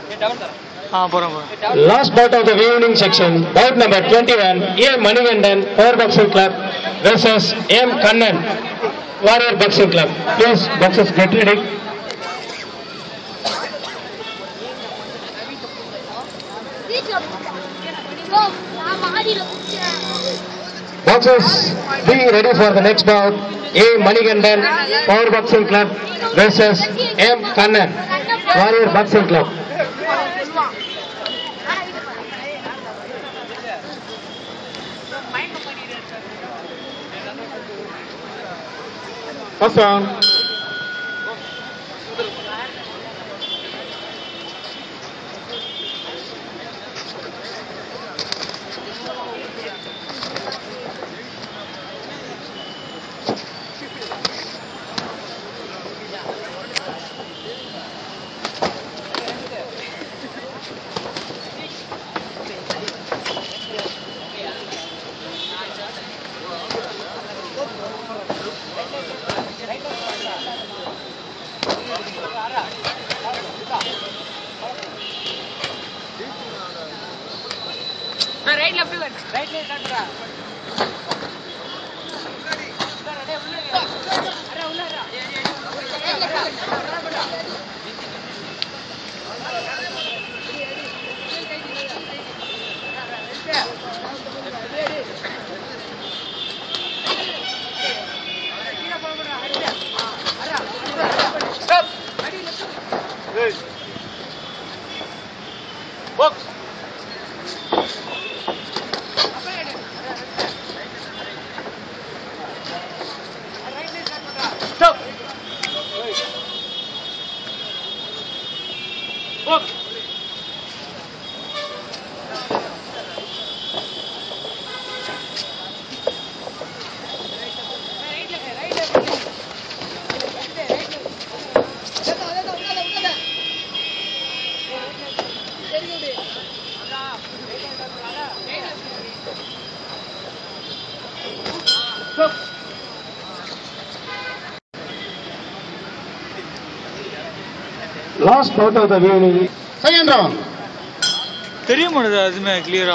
Last bout of the evening section, bout number 21, A. Manigandan, Power Boxing Club versus M. Kannan, Warrior Boxing Club. Please, boxers get ready. Boxers, be ready for the next bout. A. Manigandan, Power Boxing Club versus M. Kannan, Warrior Boxing Club. First round. Right, left, right, left. Box. Stop. Box. Last bout of the evening, second round. தெரியுமா அதுமே கிளியரா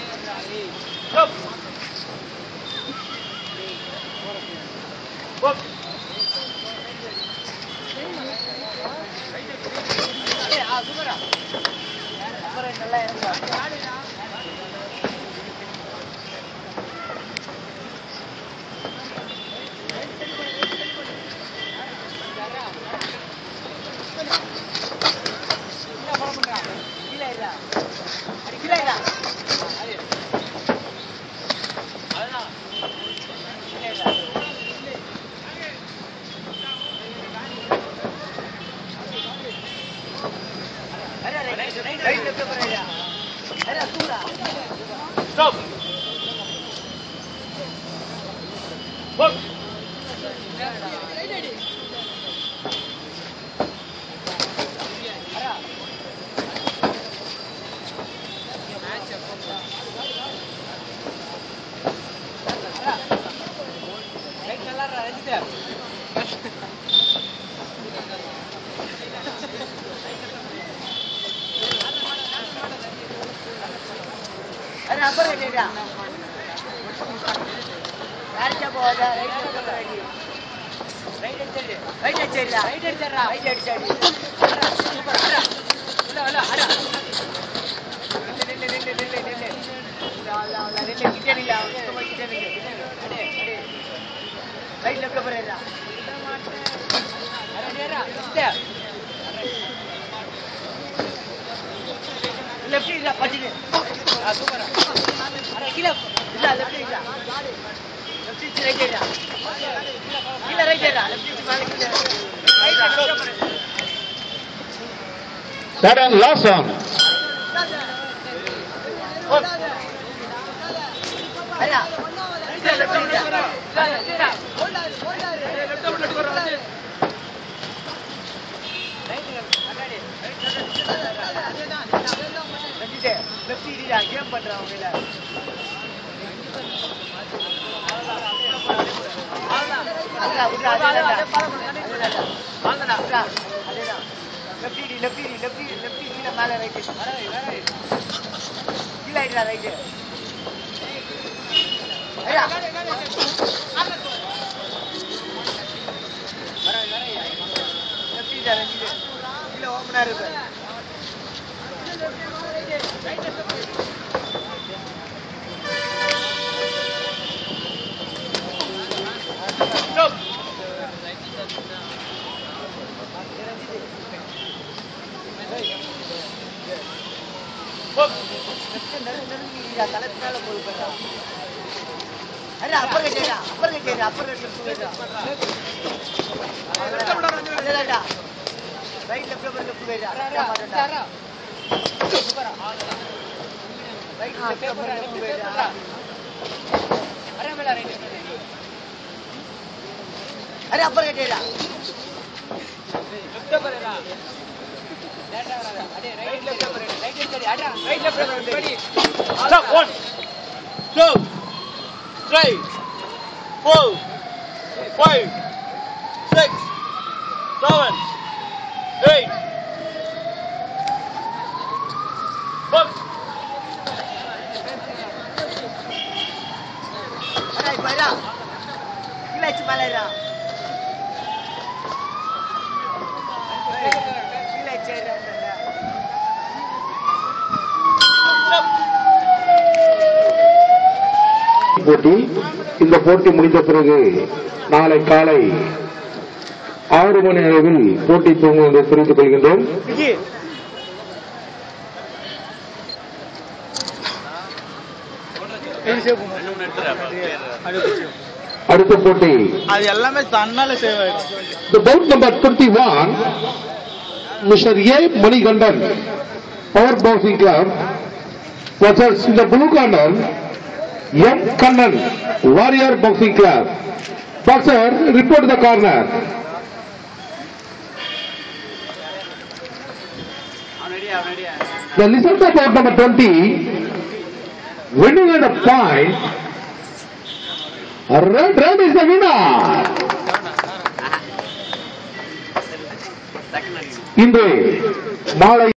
Stop. Box. Left is up, continue. Super. Kill up. Left is up. Left is right here. Kill right here. Left is mal kill. That and last round. Aya. Left game பண்றாங்க இல்ல அதேதான் left கீழே மேலே right கீழே ஆயிடுறா right கீழே ஓப்பனா இருக்கு தலைப்பினால போய் அப்பர் கட்டேடா ரைட் லெஃப்ட் போயிடா அரே அப்பர் கட்டேடா Stop. 1, 2, 3, 4, 5, 6, 7, 8. Look. Alright, Baira. Kila Malera. Kila Chera. போட்டி இந்த போட்டி முடிந்த பிறகு நாளை காலை 6 மணி அளவில் போட்டி துவங்கும் என்று தெரிவித்துக் கொள்கின்றோம். அடுத்த போட்டி அது எல்லாமே தன்னால சேவ் ஆயிடும். The bout number 21, Mr. A. Manigandan, Power Boxing Club versus in the blue corner M. Kannan, Warrior Boxing Club. Boxer, report to the corner. The result of bout number 20, winning at a point, Red is the winner. இன்று மாலை